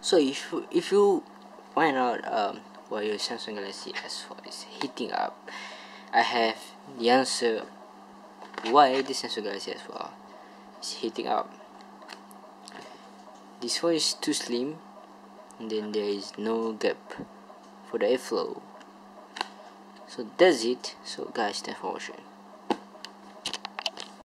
So if you find out why your Samsung Galaxy S4 is heating up, I have the answer why the Samsung Galaxy S4 is heating up. This phone is too slim, and then there is no gap for the airflow. So that's it. So guys, thanks for watching.